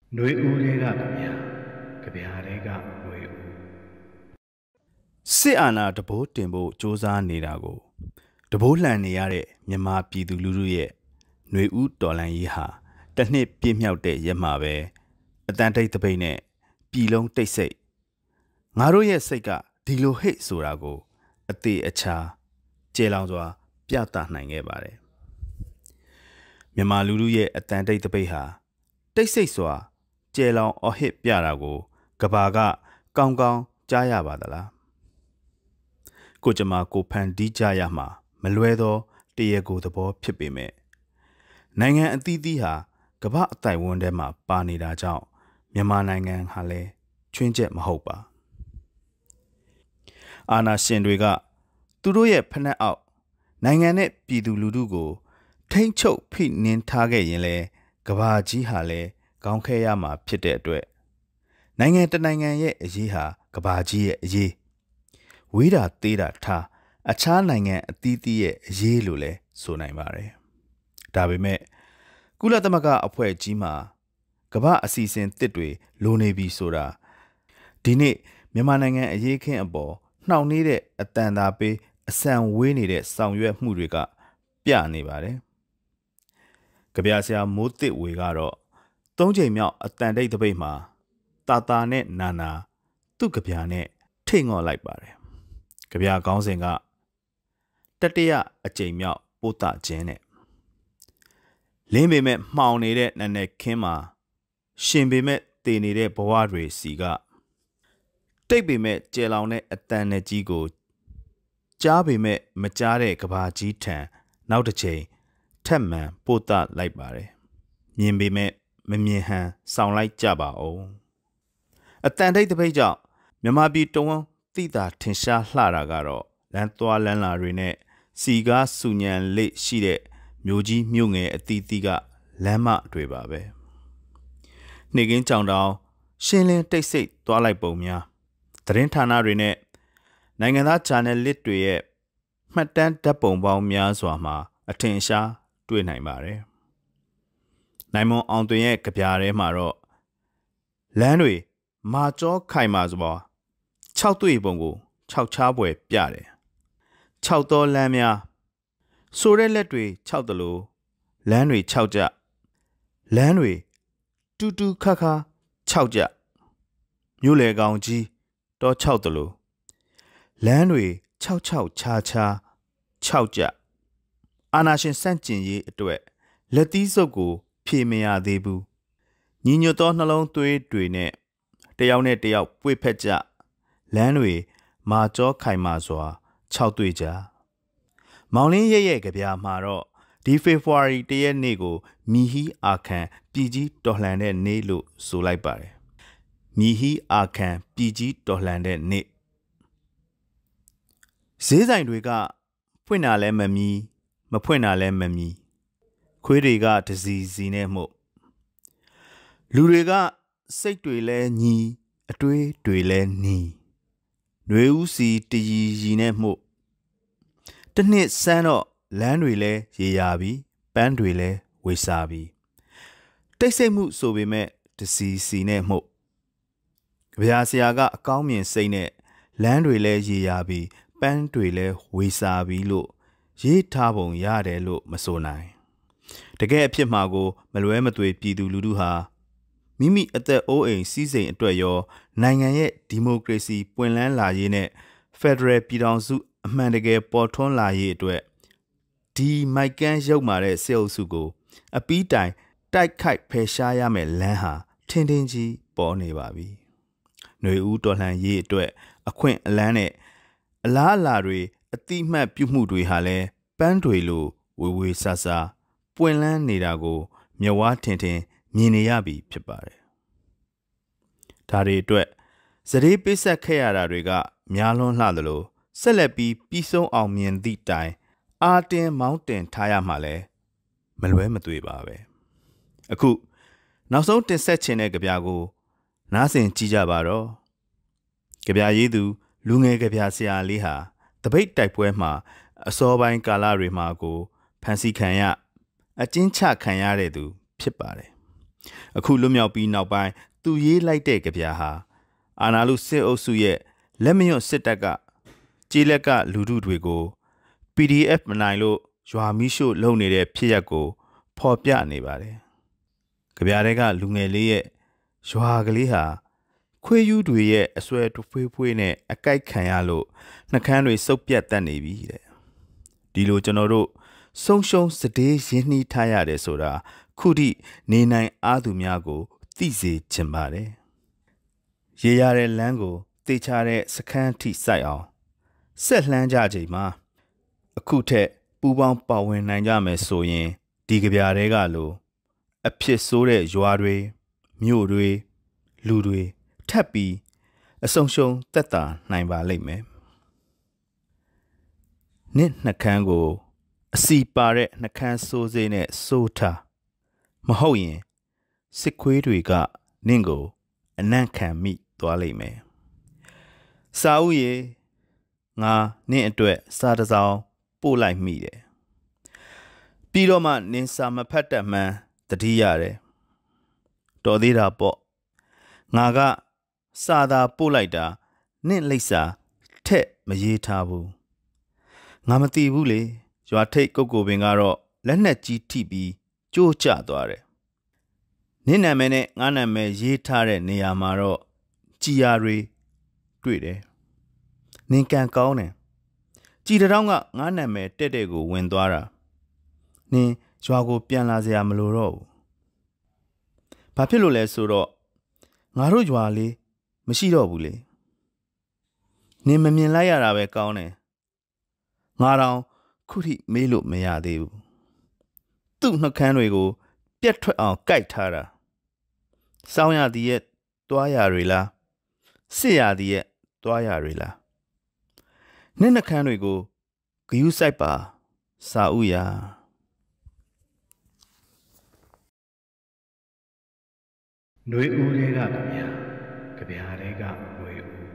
ຫນွေဦးတွေကကြပြားတွေကຫນွေဦးစစ်အာဏာတဘိုးတင်ဖို့စ조사နေတာကိုတဘိုးလှန်နေရတဲ့မြန်မာပြည်သူလူထုရဲ့ຫນွေဦးတော်လှန်ရေးဟာတစ်နှစ်ပြည့်မြောက်တဲ့ရက်မှာပဲအတန်တိတ်တပိတ်နဲ့ပြည်လုံးတိတ်ဆိတ်ငါတို့ရဲ့စိတ်ကဒီလိုဟိတ်ဆိုတာကိုအသေးအချာကျေလောင်စွာပြသနိုင်ခဲ့ပါတယ်မြန်မာလူထုရဲ့အတန်တိတ်တပိတ်ဟာတိတ်ဆိတ်စွာကျေလောင်အဟစ်ပြတာကိုကဘာကကောင်းကောင်းကြားရပါသလားကိုကျမကိုဖန်တီးကြရမှာမလွဲသောတရေကိုသဘောဖြစ်ပေမဲ့နိုင်ငံအသီးသီးဟာကမ္ဘာအသိုက်ဝန်းထဲမှာပါနေတာကြောင့်မြန်မာနိုင်ငံဟာလည်းချွင်းချက်မဟုတ်ပါအာဏာရှင်တွေကသူတို့ရဲ့ဖက်နှက်အောက်နိုင်ငံနဲ့ပြည်သူလူထုကိုထိမ့်ချုပ်ဖိနှင်းထားခဲ့ရင်လဲကဘာကြီးဟာလည်းကောင်းခဲရမှာဖြစ်တဲ့အတွက်နိုင်ငံတနိုင်ငံရဲ့အရေးဟာကဘာကြီးရဲ့အရေးဝေးတာသေးတာထားအခြားနိုင်ငံအသီးသီးရဲ့အရေးလို့လဲဆိုနိုင်ပါတယ်ဒါပေမဲ့ကုလသမဂ္ဂအဖွဲ့ကြီးမှာကမ္ဘာအစီအစဉ်တစ်တွေလိုနေပြီဆိုတာဒီနေ့မြန်မာနိုင်ငံအရေးခင်းအပေါ်နှောင့်နှေးတဲ့အတန်သာပေးအဆန်ဝေးနေတဲ့ဆောင်ရွက်မှုတွေကပြနေပါတယ်ကြပြဆရာမိုးတစ်ဝေကတော့၃ချိန်မြောက်အတန်တိတ်တပိတ်မှာတာတာနဲ့နာနာသူ့ကြပြနဲ့ထိတ်ငော့လိုက်ပါတယ်ကြပြကောင်းစဉ်ကတတိယအကြိမ်မြောက်ပို့တာခြင်းနဲ့လင်းပေမဲ့မှောင်နေတဲ့နက်နဲ့ခင်းမှာရှင်ပေမဲ့တည်နေတဲ့ဘဝတွေစီကတိတ်ပေမဲ့ကျေလောင်တဲ့အတန်နဲ့ကြီးကိုကြားပေမဲ့မကြားတဲ့ကဘာကြီးထံနောက်တစ်ချိန်ထက်မှန်ပို့တာလိုက်ပါတယ်မြင်ပေမဲ့မမြင်ဟန်ဆောင်လိုက်ကြပါဦးအတန်တိတ်တပိတ်ကြောင့်မြန်မာပြည်တဝန်းသိတာထင်ရှားလှတာကတော့လမ်းသွားလမ်းလာတွေနဲ့စီကားစူညံလိရှိတဲ့မြို့ကြီးမြို့ငယ်အသီးသီးကလမ်းမတွေပါပဲနေကင်းကြောင်တောင်ရှင်းလင်းတိတ်ဆိတ်သွားလိုက်ပုံများသတင်းဌာနတွေနဲ့နိုင်ငံသားဂျာနယ်လစ်တွေရဲ့မှတ်တမ်းဓာတ်ပုံပေါင်းများစွာမှာအထင်ရှားတွေ့နိုင်ပါတယ်နိုင်မွန်အောင်တွင်ရဲ့ကြပြားထဲမှာတော့လမ်းတွေမာကြောခိုင်မာစွာ6တွေ့ပုံကို6ချားပွဲပြတယ်6သောလမ်းများဆိုတဲ့လက်တွေ6တလို့လမ်းတွေ6ကြလမ်းတွေတူတူခါခါ6ကြမြို့လေကောင်ကြီးတော့6တလို့လမ်းတွေ66ချာချာ6ကြအာနာရှင်စန့်ကျင်ရေးအတွက်လက်သီးစုပ်ကိုဖြေမရသေးဘူးညီညွတ်သောနှလုံးသွေးတွေနဲ့တယောက်နဲ့တယောက်ပွေဖက်ကြလမ်းတွေမာကြောခိုင်မာစွာ6တွေ့ကြမောင်လင်းရဲ့ကြပြာမှာတော့ဒီဖေဖော်ဝါရီ1ရက်နေ့ကိုမီဟီအာခန်ပြည်ကြီးတော်လှန်တဲ့နေ့လို့ဆိုလိုက်ပါတယ်မီဟီအာခန်ပြည်ကြီးတော်လှန်တဲ့နေ့ဈေးဆိုင်တွေကဖွင့်တာလဲမမီမဖွင့်တာလဲမမီခွေးတွေကတစီစီနဲ့မှုလူတွေကစိတ်တွေလဲညီအတွေးတွေလဲနီຫນွေဦးစီတရီရီနဲ့မှုတနှစ်စမ်းတော့လမ်းတွေလဲရေရာပြီပန်းတွေလဲဝေစာပြီတိတ်ဆိတ်မှုဆိုပေမဲ့တစီစီနဲ့မှုကြပြာဆရာကအကောင်းမြင်စိတ်နဲ့လမ်းတွေလဲရေရာပြီပန်းတွေလဲဝေစာပြီလို့ရေးထားပုံရတယ်လို့မဆိုနိုင်တကယ်အဖြစ်မှာကိုမလွဲမသွေပြည်သူလူထုဟာမိမိအသက်အိုးအိမ်စီးစိမ်အတွက်ရောနိုင်ငံရဲ့ဒီမိုကရေစီပွင့်လန်းလာရေးနဲ့ဖက်ဒရယ်ပြည်ထောင်စုအမှန်တကယ်ပေါ်ထွန်းလာရေးအတွက်ဒီမိုက်ကန်းရုပ်မာတဲ့စေအုပ်စုကိုအပီးတိုင်တိုက်ခိုက်ဖယ်ရှားရမယ်လမ်းဟာထင်းထင်းကြီးပေါ်နေပါပြီຫນွေဦးတော်လှန်ရေးအတွက်အခွင့်အလန်းနဲ့အလားအလာတွေအတိမတ်ပြုမှုတွေဟာလည်းပန်းတွေလိုဝေဝေဆာဆာပွင့်လန်းနေတာကိုမျက်ဝါးထင်ထင်မြင်နေရပြီဖြစ်ပါတယ်ဒါတွေအတွက်စရေပိဆက်ခဲ့ရတာတွေကများလွန်းလှသလိုဆက်လက်ပြီးပြီးဆုံးအောင်မြင်သည့်တိုင်အာတင်မောင်းတင်ထားရမှာလဲမလွဲမသွေပါပဲအခုနောက်ဆုံးတင်ဆက်ခြင်းတဲ့ကြပြကိုနားဆင်ကြည့်ကြပါတော့ကြပြရေးသူလူငယ်ကြပြဆရာလေးဟာတပိတ်တိုက်ပွဲမှာအစောပိုင်းကာလတွေမှာကိုဖန်ဆီးခံရအကျဉ်းချခံရတဲ့သူဖြစ်ပါတယ်အခုလွတ်မြောက်ပြီးနောက်ပိုင်းသူရေးလိုက်တဲ့ကြပြာဟာအာနာလူစစ်အုပ်စုရဲ့လက်မရွတ်စစ်တပ်ကကြေးလက်ကလူထုတွေကို PDF မနိုင်လို့ရွာမီးရှို့လုပ်နေတဲ့ဖြစ်ရပ်ကိုဖော်ပြနေပါတယ်။ကြပြာတွေကလူငယ်လေးရဲ့ရွာကလေးဟာခွေးယူးတွေရဲ့အဆွဲဖွေးနဲ့အကိုက်ခံရလို့နှကန်းတွေစုပ်ပြတ်တတ်နေပြီတဲ့။ဒီလိုကျွန်တော်တို့ဆုံးရှုံးစတေးရင်းနှီးထားရတယ်ဆိုတာခုထိနေနိုင်အားသူများကိုသိစေချင်ပါတယ်။ရေရတဲ့လမ်းကိုတေချာတဲ့စခန်းထိစိုက်အောင်ဆက်လှမ်းကြချိန်မှာအခုထက်ပူပေါင်းပါဝင်နိုင်ကြမယ်ဆိုရင်ဒီကြပြာတွေကလိုအဖြစ်ဆိုးတဲ့ရွာတွေမြို့တွေလူတွေထပ်ပြီးအဆုံးရှုံးသက်သာနိုင်ပါလိမ့်မယ်။နှစ်နှကန်းကိုအစီပါတဲ့နှကန်းဆိုးစေးနဲ့စိုးထားမဟုတ်ရင်စစ်ခွေးတွေကနင့်ကိုအနံ့ခံမိသွားလိမ့်မယ်။စာဦးရေငါနင့်အတွက်စာတစ်စောင်ပို့လိုက်မိတယ်။ပြီးတော့မှနင်စာမဖတ်တတ်မှန်းတတိရတယ်။တော်သေးတာပေါ့။ငါကစာသာပို့လိုက်တာနင့်လိပ်စာထက်မရေးထားဘူး။ငါမသိဘူးလေရွာထိတ်ကုတ်ကိုပင်ကတော့လက်နဲ့ကြီးထိပြီးကြိုးကျသွားတယ်။နင့်နာမည်နဲ့ငါနာမည်ရေးထားတဲ့နေရာမှာတော့ကြည်ယာတွေတွေ့တယ်။နင်ကန်ကောင်းတယ်။ကြည်တောင်ကငါနာမည်တဲ့တဲ့ကိုဝင်သွားတာ။နင်ရွာကိုပြန်လာစရာမလိုတော့ဘူး။ဘာဖြစ်လို့လဲဆိုတော့ငါတို့ရွာလေးမရှိတော့ဘူးလေ။နင်မမြင်လိုက်ရတာပဲကောင်းတယ်။ငါတောင်ခုထိမေးလို့မရသေးဘူး။သူ့နှကန်းတွေကိုပြက်ထွက်အောင်ကြိုက်ထားတာ။စောင်းရသည်ရဲ့တွားရတွေလား။စစ်ရသည်ရဲ့တွားရတွေလား။နင့်နှကန်းတွေကိုဂယုစိုက်ပါစာဥရာຫນွေဦးတွေကကြပြာတွေကຫນွေဦး